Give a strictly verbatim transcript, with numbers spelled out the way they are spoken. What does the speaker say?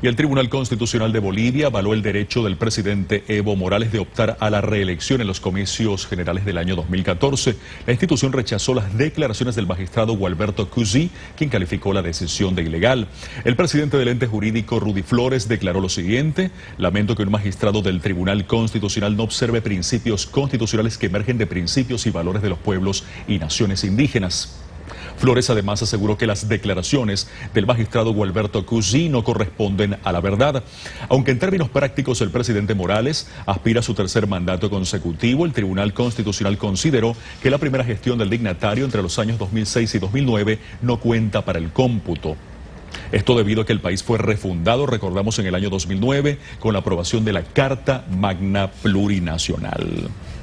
Y el Tribunal Constitucional de Bolivia avaló el derecho del presidente Evo Morales de optar a la reelección en los comicios generales del año dos mil catorce. La institución rechazó las declaraciones del magistrado Gualberto Cusi, quien calificó la decisión de ilegal. El presidente del ente jurídico, Rudy Flores, declaró lo siguiente: lamento que un magistrado del Tribunal Constitucional no observe principios constitucionales que emergen de principios y valores de los pueblos y naciones indígenas. Flores además aseguró que las declaraciones del magistrado Gualberto Cusi no corresponden a la verdad. Aunque en términos prácticos el presidente Morales aspira a su tercer mandato consecutivo, el Tribunal Constitucional consideró que la primera gestión del dignatario entre los años dos mil seis y dos mil nueve no cuenta para el cómputo. Esto debido a que el país fue refundado, recordamos, en el año dos mil nueve con la aprobación de la Carta Magna Plurinacional.